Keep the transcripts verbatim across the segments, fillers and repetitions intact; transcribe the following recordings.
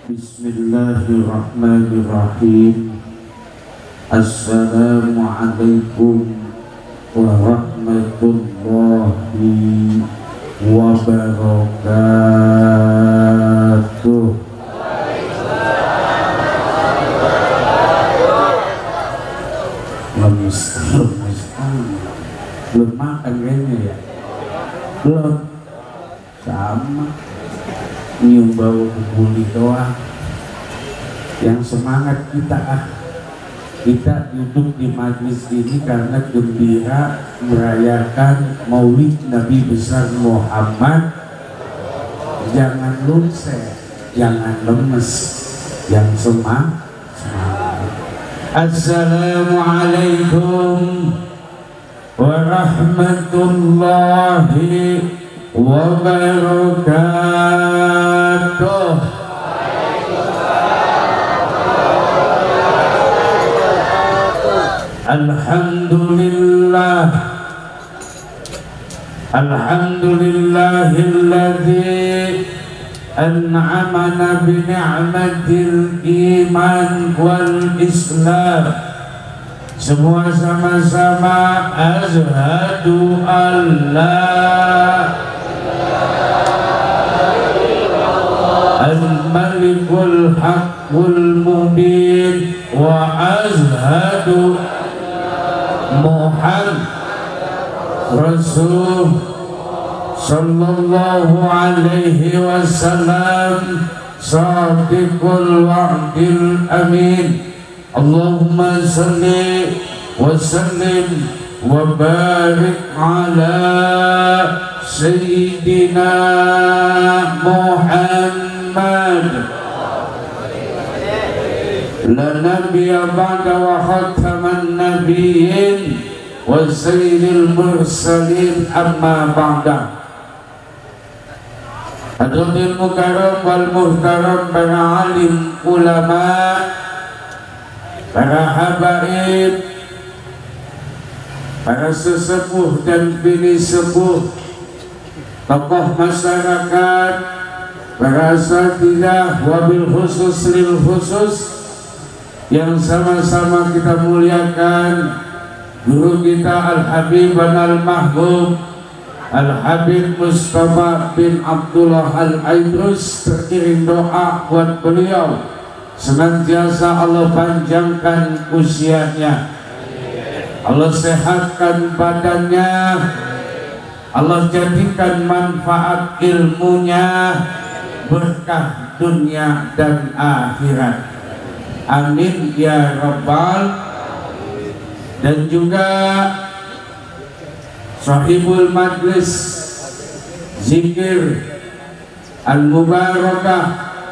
Bismillahirrahmanirrahim. Assalamualaikum warahmatullahi wabarakatuh. Lemes, lemes, belum makan kayaknya ya? Belum, sama. Nyium bau bubuli doang. Yang semangat kita ah, kita duduk di majlis ini karena gembira merayakan Maulid Nabi besar Muhammad. Jangan lupa, jangan lemes, yang semangat. Assalamualaikum warahmatullahi wabarakatuh. Alhamdulillah, alhamdulillahilladzi an'amana bi ni'matil iman wal islam. Semua sama-sama asyhadu alla al-malikul haqqul mubin wa azhadu Muhammad Rasul sallallahu alaihi wasallam sadiqul wa'dil amin. Allahumma salli wa sallim wa barik ala sayyidina Muhammad la nabiyya ba'da wa khataman nabiyyin wa sayyidil mursalin amma ba'da. Hadratil mukarram wal muhtaram, para alim ulama, para habaib, para sesepuh dan bini sepuh, tokoh masyarakat, para asatidzah, wabil khusus lil khusus yang sama-sama kita muliakan guru kita Al-Habib Al-Mahbub Al-Habib Mustafa bin Abdullah Al-Aidrus. Teriring doa buat beliau senantiasa Allah panjangkan usianya, Allah sehatkan badannya, Allah jadikan manfaat ilmunya berkah dunia dan akhirat. Amin ya rabbal. Dan juga sahibul majlis zikir al-mubarakah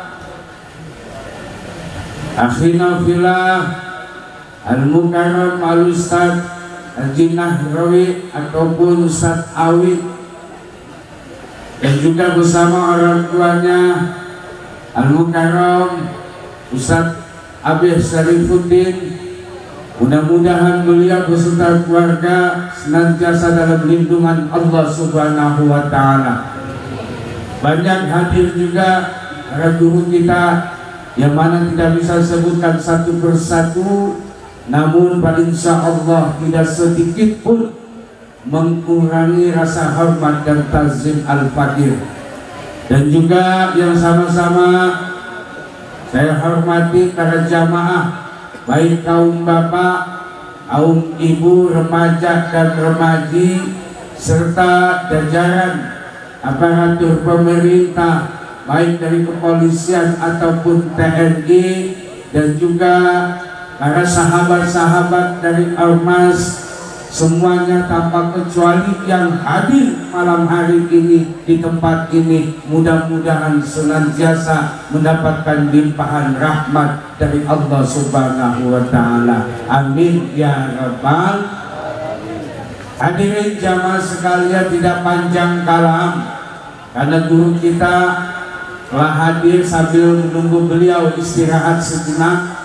akhina fillah al-mukarram al-ustad Haji Nahrawi ataupun Ustaz Awi, dan juga bersama orang tuanya al-mukarram Ustaz Abih Syarifuddin. Mudah-mudahan beliau beserta keluarga senantiasa dalam lindungan Allah Subhanahu wa Ta'ala. Banyak hadir juga para guru kita yang mana tidak bisa sebutkan satu persatu, namun insya Allah tidak sedikit pun mengurangi rasa hormat dan tazim al-faqir. Dan juga yang sama-sama saya hormati para jamaah, baik kaum bapak, kaum ibu, remaja dan remaji, serta jajaran aparatur pemerintah, baik dari kepolisian ataupun T N I, dan juga para sahabat-sahabat dari Ormas, semuanya tanpa kecuali yang hadir malam hari ini di tempat ini, mudah-mudahan senantiasa mendapatkan limpahan rahmat dari Allah Subhanahu wa Ta'ala. Amin ya rabbal. Hadirin jamaah sekalian, tidak panjang kalam karena guru kita telah hadir sambil menunggu beliau istirahat sejenak.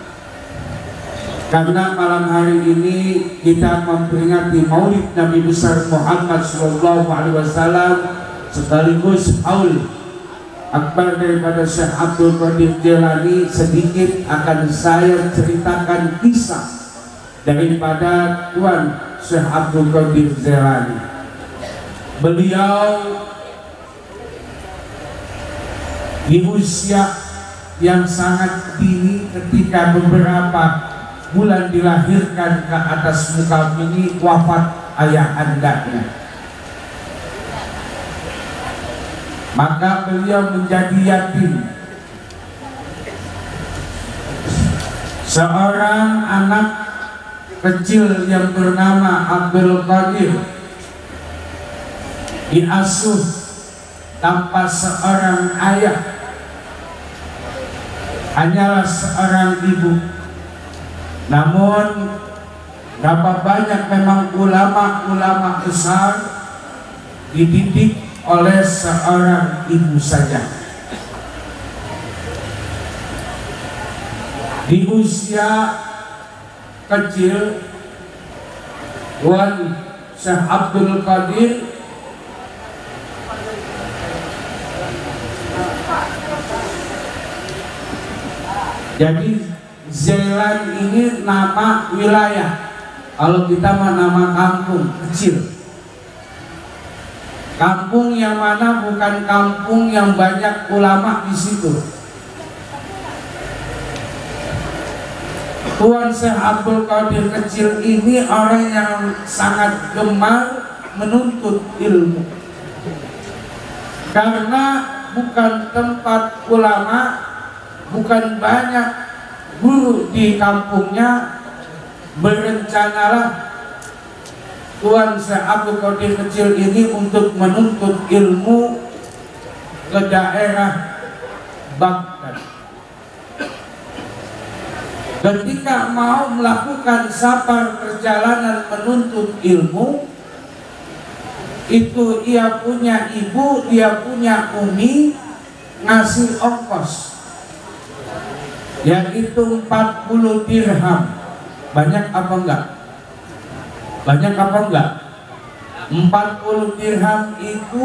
Karena malam hari ini kita memperingati Maulid Nabi besar Muhammad Shallallahu Alaihi Wasallam sekaligus haul akbar daripada Syekh Abdul Qadir Jailani, sedikit akan saya ceritakan kisah daripada Tuan Syekh Abdul Qadir Jailani. Beliau di usia yang sangat dini ketika beberapa bulan dilahirkan ke atas muka bumi, wafat ayah andanya. Maka beliau menjadi yatim. Seorang anak kecil yang bernama Abdul Qadir diasuh tanpa seorang ayah, hanyalah seorang ibu. Namun berapa banyak memang ulama-ulama besar dididik oleh seorang ibu saja. Di usia kecil, Tuan Syekh Abdul Qadir jadi Jailani ini nama wilayah, kalau kita mah nama kampung kecil. Kampung yang mana bukan kampung yang banyak ulama di situ. Tuan Syekh Abdul Qadir kecil ini orang yang sangat gemar menuntut ilmu. Karena bukan tempat ulama, bukan banyak guru di kampungnya, berencanalah Tuan Syekh Abdul Qadir kecil ini untuk menuntut ilmu ke daerah Baghdad. Ketika mau melakukan safar perjalanan menuntut ilmu, itu ia punya ibu, dia punya umi, ngasih ongkos, yaitu empat puluh dirham. Banyak apa enggak? Banyak apa enggak? empat puluh dirham itu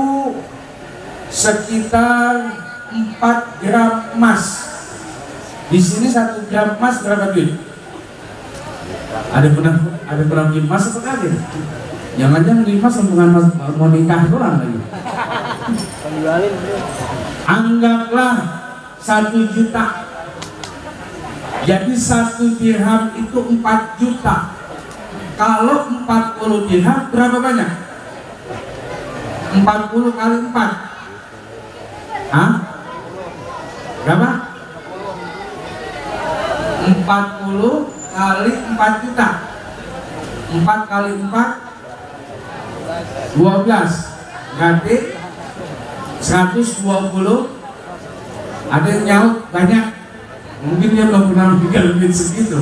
sekitar empat gram emas. Di sini satu gram emas berapa duit? Ada pernah ada pernah beli emas apa kagak? Jangan-jangan beli emas bukan mau nikah doang lagi. Anggaplah satu juta. Jadi satu dirham itu empat juta. Kalau empat puluh dirham berapa banyak? empat puluh kali empat. Hah? Berapa? empat puluh kali empat juta. empat kali empat dua belas. Berarti seratus dua puluh. Ada yang nyaut banyak. Mungkin dia belum pernah pikir duit segitu.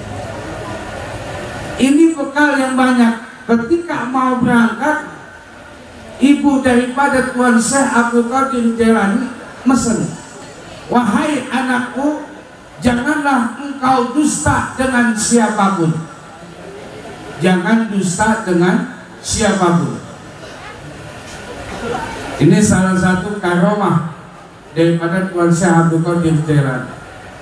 Ini bekal yang banyak. Ketika mau berangkat, ibu daripada Tuan Syekh Abdul Qadir Jailani mesen, wahai anakku, janganlah engkau dusta dengan siapapun. Jangan dusta dengan siapapun. Ini salah satu karomah daripada Tuan Syekh Abdul Qadir Jailani.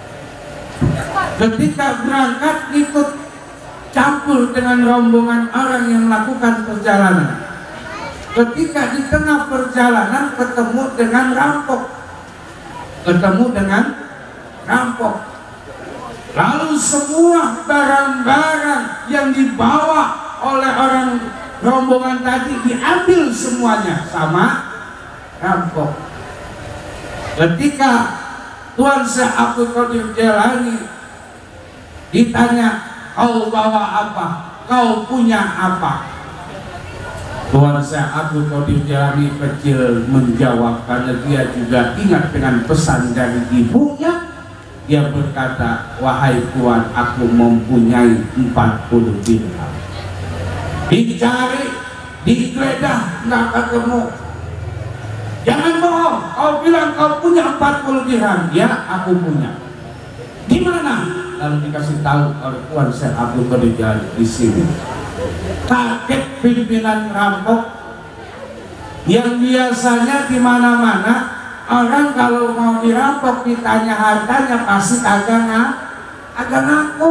Ketika berangkat ikut campur dengan rombongan orang yang melakukan perjalanan. Ketika di tengah perjalanan ketemu dengan rampok. Ketemu dengan rampok. Lalu semua barang-barang yang dibawa oleh orang rombongan tadi diambil semuanya sama rampok. Ketika Tuan Syekh Abdul Qadir Jailani ditanya, kau bawa apa? Kau punya apa? Tuan Syekh Abdul Qadir Jailani kecil menjawab, karena dia juga ingat dengan pesan dari ibunya. Dia berkata, wahai Tuan, aku mempunyai empat puluh dirham. Dicari, digeledah, nggak ketemu. Jangan bohong, kau bilang kau punya empat puluh dirham. Ya, aku punya. Di mana? Lalu dikasih tahu oleh Tuan Syekh Abdul Qadir Jailani di sini. Kaget pimpinan rampok yang biasanya di mana-mana orang kalau mau dirampok ditanya hartanya pasti agak ngak, agak ngaku.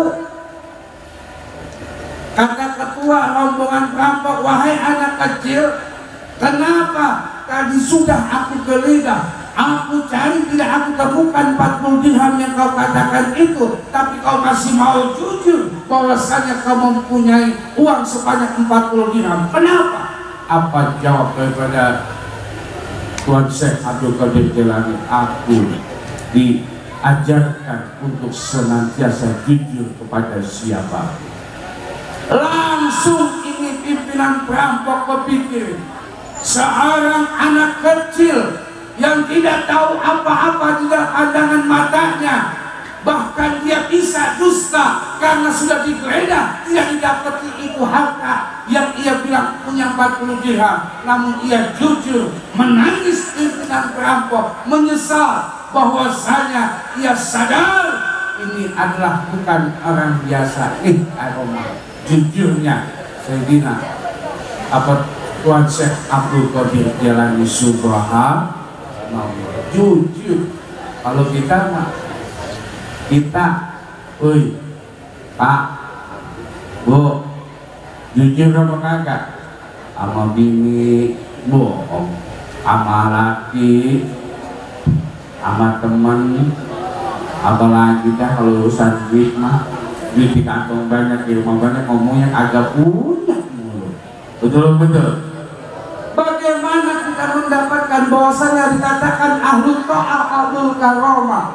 Kata ketua rombongan perampok, wahai anak kecil, kenapa tadi sudah aku geledah, aku cari tidak aku temukan empat puluh dirham yang kau katakan itu, tapi kau masih mau jujur bahwasanya kau mempunyai uang sebanyak empat puluh dirham. Kenapa? Apa jawab daripada Tuan Syekh Abdul Qadir Jailani? Aku diajarkan untuk senantiasa jujur kepada siapa. Langsung ini pimpinan perampok berpikir, seorang anak kecil yang tidak tahu apa-apa di dalam pandangan matanya, bahkan dia bisa dusta karena sudah digeledah, tidak didapati itu harta yang ia bilang punya empat puluh dirham, namun ia jujur menangis. Pimpinan perampok menyesal bahwasanya ia sadar ini adalah bukan orang biasa. Eh, aroma jujurnya Sayyidina apa Tuan Syekh Abdul Qadir Jailani Subhanallah, jujur. Kalau kita mah kita, woi Pak, Bu, jujur apa kagak? Sama bini bohong, sama laki, sama temen, apalagi dah kalau urusan duit mah, duit di kantong banyak, di rumah banyak, ngomongnya agak punya mulu. Betul betul. Bagaimana kita mendapatkan bahwasanya dikatakan ahlul ta'ah, ahlul karamah?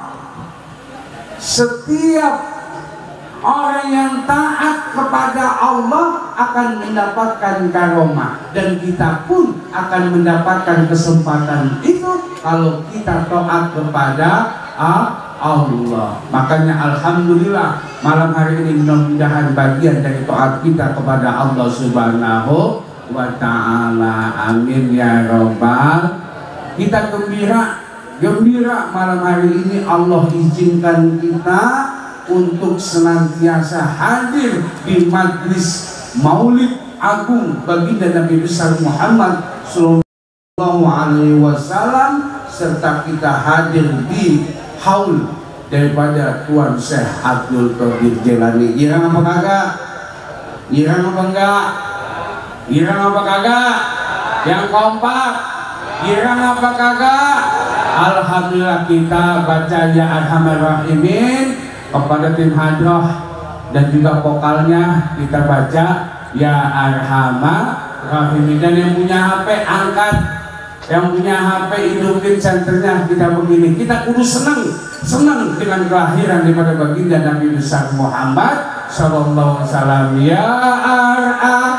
Setiap orang yang taat kepada Allah akan mendapatkan karomah, dan kita pun akan mendapatkan kesempatan itu kalau kita taat kepada Allah. Makanya alhamdulillah malam hari ini mudah-mudahan bagian dari taat kita kepada Allah Subhanahu wa ta'ala. Amin ya robbal. Kita gembira gembira malam hari ini Allah izinkan kita untuk senantiasa hadir di majlis Maulid Agung baginda Nabi besar Muhammad sallallahu alaihi wasallam, serta kita hadir di haul daripada Tuan Syekh Abdul Qadir Jailani. Irang apa kagak? Irang apa enggak? Irang apa kagak? Yang kompak. Irang apa kagak? Alhamdulillah kita baca ya Arhamar Rahimin kepada tim hadroh dan juga vokalnya kita baca ya Arhamar Rahimin. Dan yang punya H P angkat, yang punya H P hidupin senternya. Kita begini, kita kudu senang senang dengan kelahiran daripada baginda Nabi besar Muhammad sallallahu alaihi wasallam. Ya Arhamar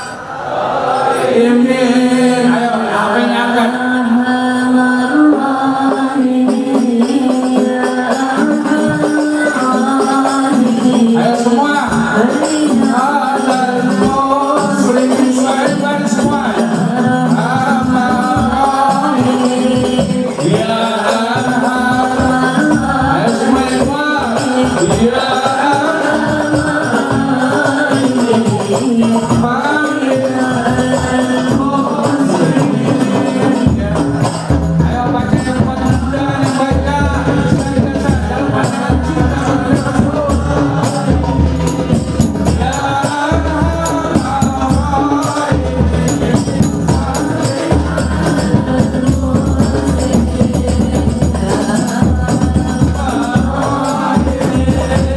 Rahimin, ayo H P-nya angkat. Ayo semua. Yeah.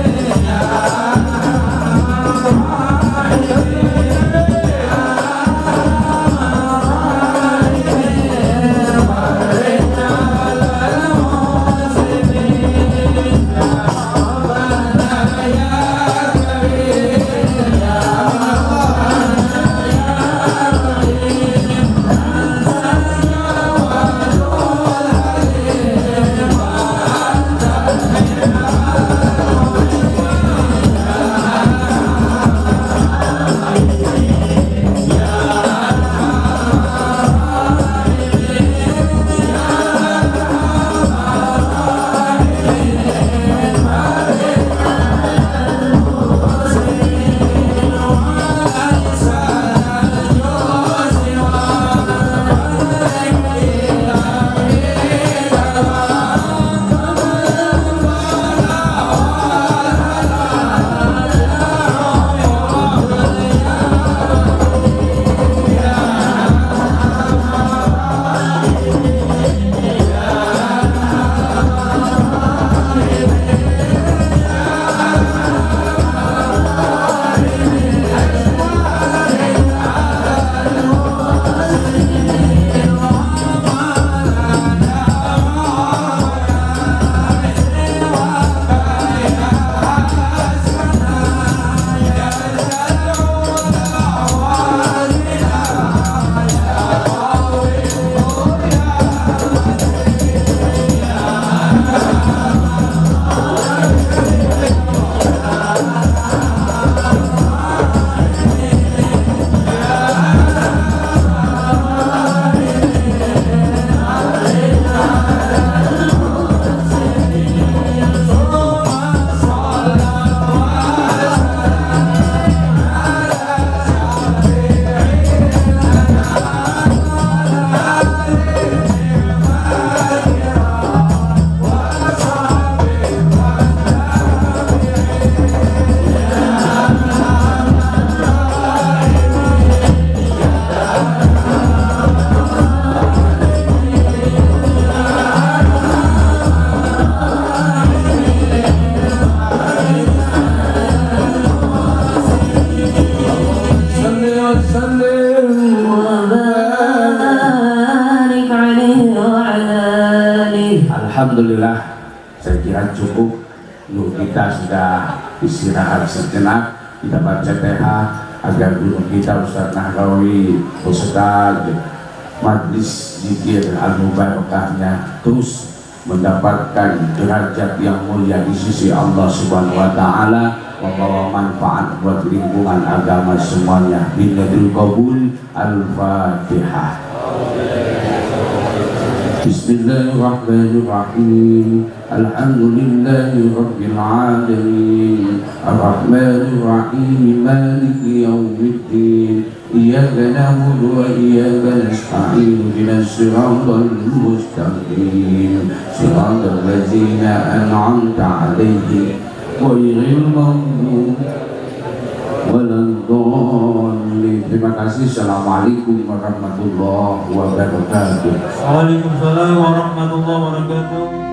Alhamdulillah, saya kira cukup. Guru kita sudah istirahat sejenak, kita baca T H agar guru kita Ustaz Nahrawi Ustaz Majlis Zikir Al-Mubarakahnya terus mendapatkan derajat yang mulia di sisi Allah Subhanahu wa taala, membawa manfaat buat lingkungan agama semuanya. Billahi qabul. Al-Fatihah. Bismillahirrahmanirrahim. Alhamdulillahi rabbil alamin. Ar-Rahmanir Rahim. Maliki yaumiddin. Iyyaka na'budu wa iyyaka nasta'in. Ihdinas siratal mustaqim. Siratal ladzina an'amta 'alaihim ghairil maghdubi waladhdallin. Terima kasih. Assalamualaikum warahmatullahi wabarakatuh. Waalaikumsalam warahmatullahi wabarakatuh.